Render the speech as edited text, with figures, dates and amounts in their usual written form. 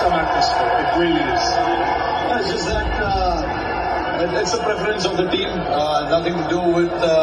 awesome atmosphere. It really is. It's just that it's a preference of the team, nothing to do with